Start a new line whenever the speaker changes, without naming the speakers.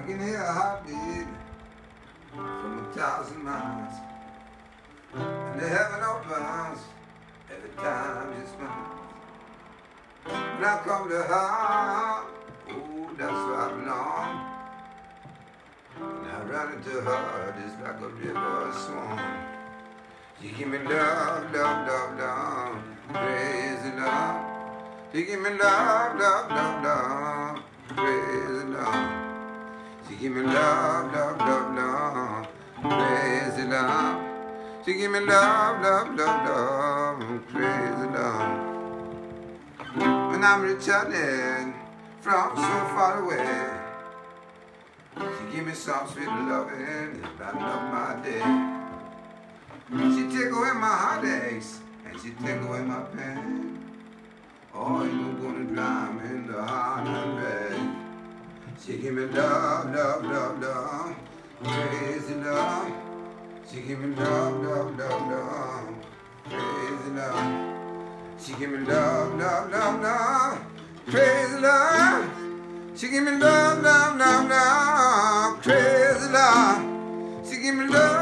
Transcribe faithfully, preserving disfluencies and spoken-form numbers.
can hear a heartbeat from a thousand miles, and the heaven opens every time you smile. When I come to her, oh, that's where I belong. And I run into her just like a river swan. She give me love, love, love, love, crazy love. She give me love, love, love, love, crazy love. She give me love, love, love, love, crazy love. She give me love, love, love, love, crazy love. When I'm returning from so far away, she give me some sweet loving and I love my day. She take away my heartaches and she take away my pain. Oh, you know gonna drive me in the heart and bed. She give me love, love, love, love, crazy love. She give me love, love, love, love, crazy love. She give me love, love, love, love, crazy love. She give me love, love, love, love, crazy love. She give me love.